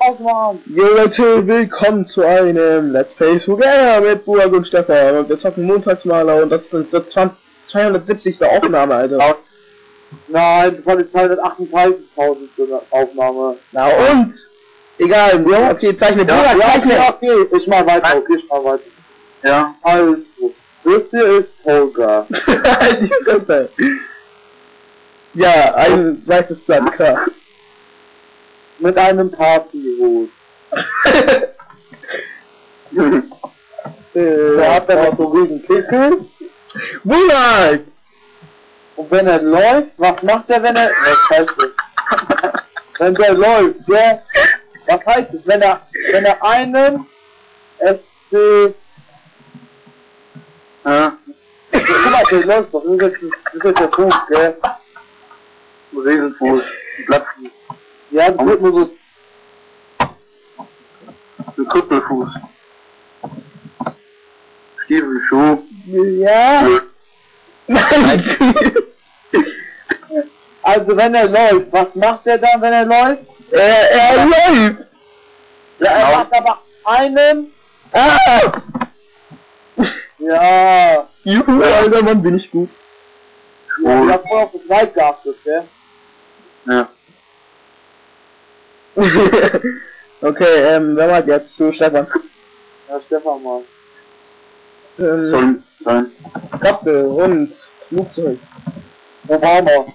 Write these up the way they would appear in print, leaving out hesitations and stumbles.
aufmachen. Jo Leute, willkommen zu einem Let's Play Together mit Burak und Stefan. Und wir zocken Montagsmaler und das ist unsere 270. Aufnahme, Alter. Nein, das war die 238.000. Aufnahme. Na und? Egal, ja, okay, zeichne Burak, zeichne. Ja, okay, ich mach weiter, okay, ich mach weiter. Ja, also, das hier ist Holger. Die Fresse. Ja, ein weißes Blatt, klar. Mit einem Partyhut. Der hat dann auch so riesen Pickel. Burak! Und wenn er läuft, was macht er, wenn er... Was heißt das? Wenn der läuft, der... Was heißt es? Wenn er einen... SC... Guck mal, der läuft doch. Das ist jetzt der Fuß, gell? Ein Riesenfuß. Ein Blattfuß. Ja, das wird nur so... Ein Kuppelfuß. Stiefelschuh. Ja. Nein. Also wenn er läuft, was macht er dann, wenn er läuft? Er läuft. Ja, er macht aber einen... Ah! Ja. Juhu, Alter, Mann, bin ich gut. Ja, ich hab voll auf das Weit geachtet, gell? Ja. Okay, wer macht jetzt? Du, Stefan. Ja, Stefan mal. Soll sein. Katze und Flugzeug. Obama.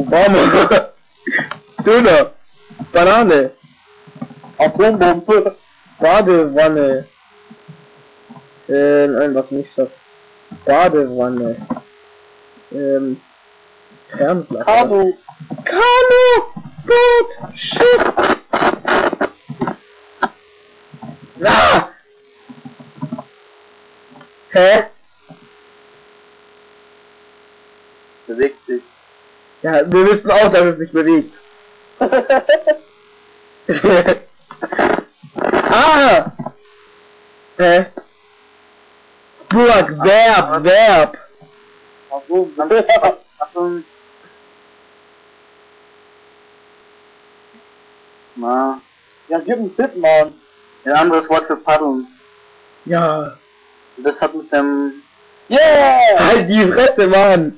Döner. Banane. Atombombe. Badewanne. Einfach nicht so. Badewanne. Fernblatt. Kanu. Boot. Schiff. Ah! Hä? Bewegt sich. Ja, wir wissen auch, dass es sich bewegt. Ah! Hä? Burak, Verb. Achtung. Na. Ja, gib einen Tipp, Mann. Ein anderes Wort für Paddeln. Ja. Das hat mit dem... Yeah! Halt die Fresse, Mann!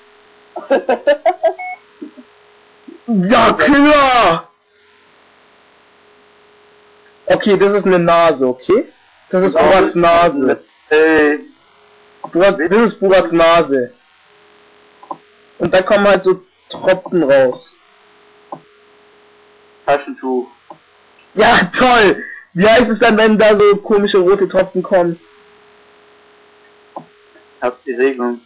Ja, klar! Okay, das ist eine Nase, okay? Das ist Buraks Nase. Das ist Buraks Nase. Und da kommen halt so Tropfen raus. Taschentuch. Ja, toll! Wie heißt es dann, wenn da so komische rote Tropfen kommen? Ich hab die Regelung.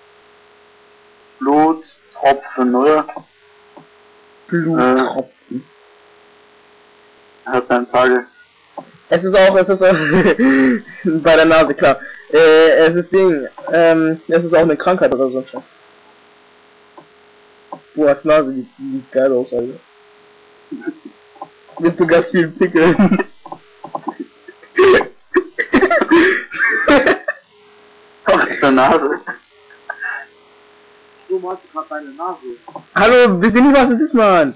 Bluttropfen, oder? Bluttropfen. Hat seine Tage. Es ist auch bei der Nase, klar. Es ist es ist auch eine Krankheit oder so. Buraks Nase, die sieht geil aus, Alter. Mit so ganz vielen Pickeln. Ach, der Nase. Du machst gerade deine Nase. Hallo, wisst ihr nicht, was es ist, Mann?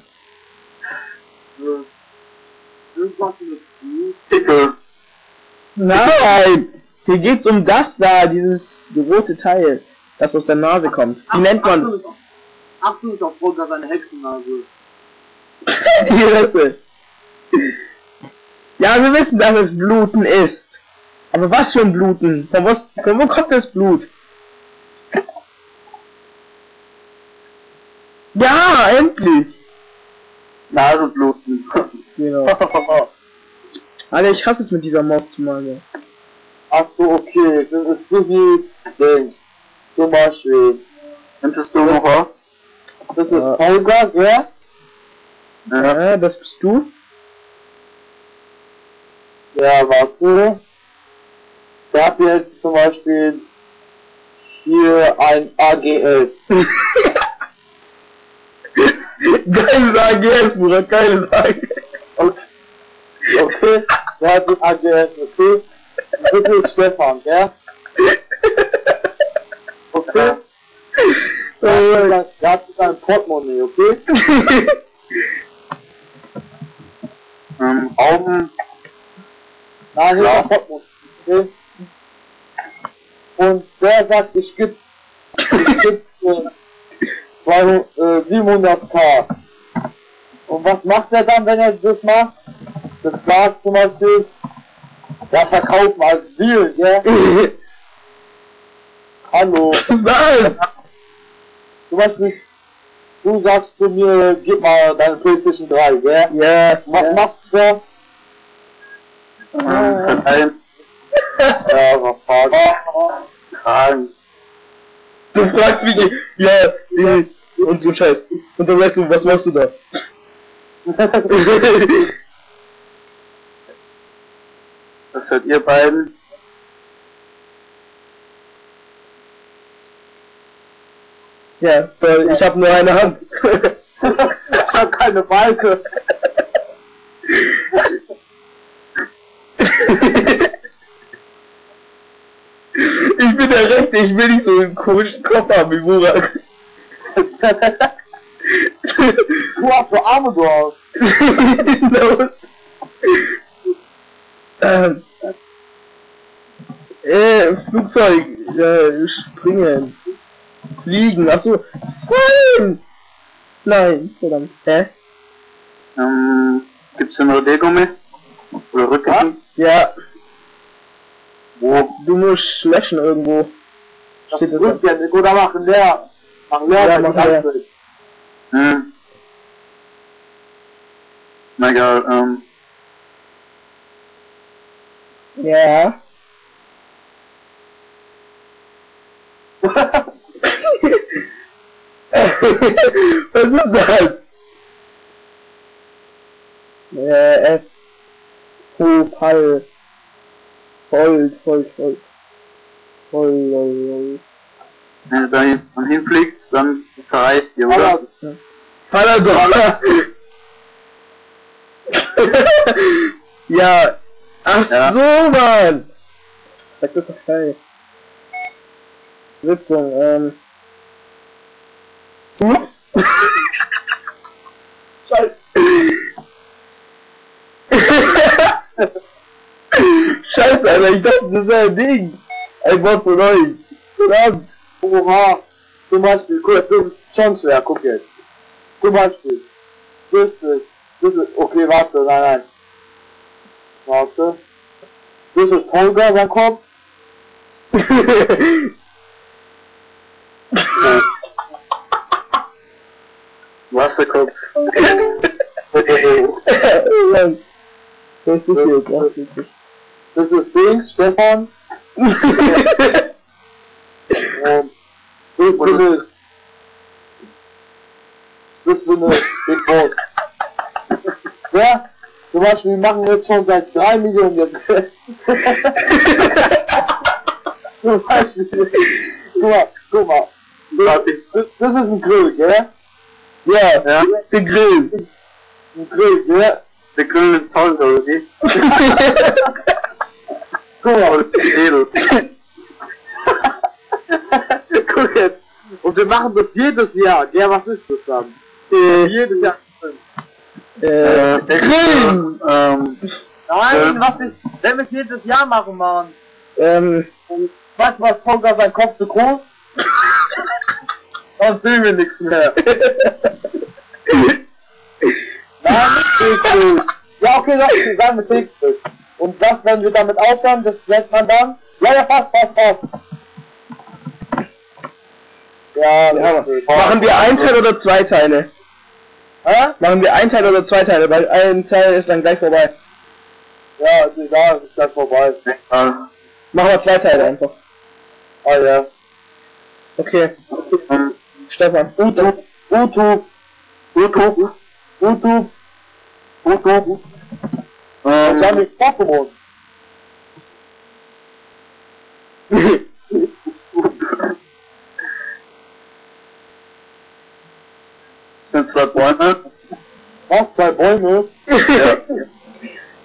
Irgendwas mit Pickel. Nein! Hier geht's um das da, dieses rote Teil, das aus der Nase kommt. Wie nennt man's? Achtung, ist auf Holger seine Hexennase. Die Risse. Ja, wir wissen, dass es Bluten ist. Aber was für ein Bluten? Von wo kommt das Blut? Ja, endlich! Nasenbluten. Genau. Alter, ich hasse es mit dieser Maus zu malen. Ach so, okay. Das ist busy Dings. Zum Beispiel. Nimmst du noch auf? Das ist Holger, wer? Ja, das bist du? Ja, warte. Der hat jetzt zum Beispiel hier ein AGS. Geiles AGS, Bruder, geiles AGS. Okay, der hat ein AGS, okay. Das ist Stefan, ja? Okay. Der hat ein Portemonnaie, okay? Augen. Nein, Ja. nicht Portemonnaie. Okay. Und der sagt, ich geb 700k. Und was macht er dann, wenn er das macht? Das sagt zum Beispiel, ja, verkaufen als Deal, ja? Hallo. Was? Zum Beispiel, du sagst zu mir, gib mal deine PlayStation 3, ja? Ja. Was machst du da? Verteilen. Ja, was fragen? Tragen. Du fragst mich, ja, und so Scheiß. Und dann weißt du, was machst du da? Was hört ihr beiden? Ja, weil ich habe nur eine Hand. Ich hab keine Balke. Ich bin der Rechte, ich will nicht so einen komischen Kopf haben wie Burak. Du hast so Arme, du hast. Los. Flugzeug, springen, fliegen, achso, fallen! Nein, verdammt, hä? Gibt's ein Radiergummi? Oder Rückkissen? Ja, Wo? du musst löschen irgendwo. Das Steht das ist ja nicht. Oder machen leer. Machen leer, Ja, wenn machen die leer. anfällt. Na egal, Ja. Was ist das? F. Pal. Voll. wenn du da hinfliegst, dann verreist ihr, Aber oder? Palador! Ja. Ach Ja. so, Mann! Sag das doch geil. Sitzung, Ups! Scheiße! Scheiße, Alter, ich dachte, das wäre ein Ding! Ein Wort von euch! Verdammt! oha. Zum Beispiel, guck, das ist schon schwer, guck jetzt. Zum Beispiel. Das ist, okay, warte, nein. Warte. Das ist Holger, sein Kopf. Wasserkopf. Mann. Das ist jetzt auch witzig. Das ist Dings, Stefan. Und das bin ich. Big Boss. Ja, zum Beispiel, wir machen jetzt schon seit 3 Millionen jetzt. Zum Beispiel, guck mal. Das ist ein Grill, gell? Ja, Ja? der Grill. Ein Grill, gell? Der Grill ist toll, oder wie? Guck mal. Oder edel. Guck jetzt. Und wir machen das jedes Jahr. Ja, was ist das dann? Jedes Jahr. Grill! Nein, was ist, wenn wir es jedes Jahr machen, Mann. Ähm, Weißt du, was Tonga sein Kopf zu groß? Dann sehen wir nichts mehr. Nein, nicht Fickfisch. Ja, okay, doch, wir sagen mit Fickfisch. Und das, wenn wir damit aufhören, das nennt man dann. Ja, fast. Ja, machen wir ein Teil oder 2 Teile? Hä? Machen wir ein Teil oder 2 Teile, weil ein Teil ist dann gleich vorbei. Ja, ist egal, ist gleich vorbei. Machen wir 2 Teile einfach. Ah ja. Okay. Stefan. YouTube. Sag ich Pokémon. Sind 2 Bäume. Was? 2 Bäume? Ja.